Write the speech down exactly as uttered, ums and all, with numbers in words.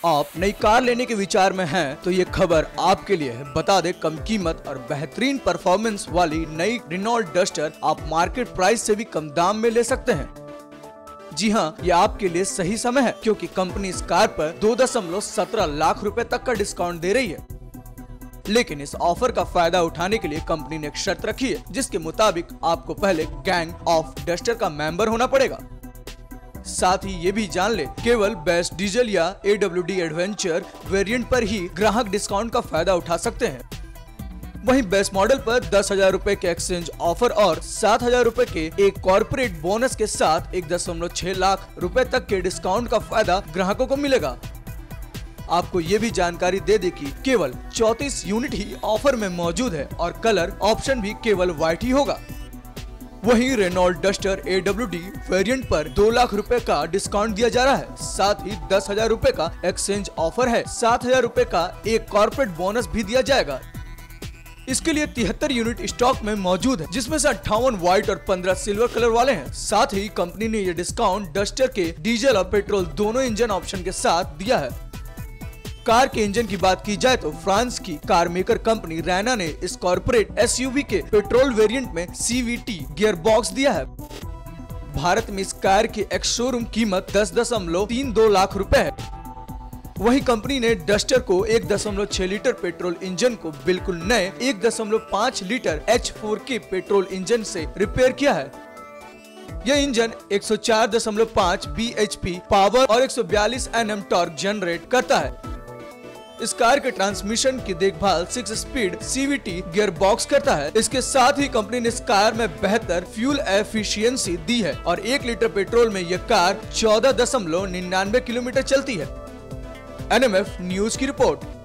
आप नई कार लेने के विचार में हैं तो ये खबर आपके लिए है। बता दें, कम कीमत और बेहतरीन परफॉर्मेंस वाली नई रेनॉल्ट डस्टर आप मार्केट प्राइस से भी कम दाम में ले सकते हैं। जी हाँ, ये आपके लिए सही समय है क्योंकि कंपनी इस कार पर दो दशमलव सत्रह लाख रुपए तक का डिस्काउंट दे रही है। लेकिन इस ऑफर का फायदा उठाने के लिए कंपनी ने एक शर्त रखी है, जिसके मुताबिक आपको पहले गैंग ऑफ डस्टर का मेंबर होना पड़ेगा। साथ ही ये भी जान ले, केवल बेस्ट डीजल या A W D adventure variant पर ही ग्राहक डिस्काउंट का फायदा उठा सकते हैं। वहीं बेस्ट मॉडल पर दस हजार रूपए के एक्सचेंज ऑफर और सात हजार रूपए के एक कॉर्पोरेट बोनस के साथ एक दशमलव छह लाख रुपए तक के डिस्काउंट का फायदा ग्राहकों को मिलेगा। आपको ये भी जानकारी दे दे कि केवल चौंतीस यूनिट ही ऑफर में मौजूद है और कलर ऑप्शन भी केवल व्हाइट ही होगा। वहीं Renault Duster A W D variant पर दो लाख रुपए का डिस्काउंट दिया जा रहा है। साथ ही दस हजार रूपए का एक्सचेंज ऑफर है। सात हजार रूपए का एक कॉर्पोरेट बोनस भी दिया जाएगा। इसके लिए तिहत्तर यूनिट स्टॉक में मौजूद है, जिसमें से अट्ठावन व्हाइट और पंद्रह सिल्वर कलर वाले हैं। साथ ही कंपनी ने ये डिस्काउंट डस्टर के डीजल और पेट्रोल दोनों इंजन ऑप्शन के साथ दिया है। कार के इंजन की बात की जाए तो फ्रांस की कार मेकर कंपनी रैना ने इस कॉर्पोरेट एस यू वी के पेट्रोल वेरिएंट में C V T gear box दिया है। भारत में इस कार की एक्स शोरूम कीमत दस दशमलव तीन दो लाख रुपए है। वहीं कंपनी ने डस्टर को एक दशमलव छह लीटर पेट्रोल इंजन को बिल्कुल नए एक दशमलव पाँच litre H four K petrol engine से रिपेयर किया है। यह इंजन एक सौ चार दशमलव पाँच बी एच पी पावर और एक सौ बयालीस एन एम टॉर्क जनरेट करता है। इस कार के ट्रांसमिशन की देखभाल six speed C V T gear box करता है। इसके साथ ही कंपनी ने इस कार में बेहतर फ्यूल एफिशिएंसी दी है और एक लीटर पेट्रोल में यह कार चौदह दशमलव निन्यानवे किलोमीटर चलती है। एन एम एफ न्यूज की रिपोर्ट।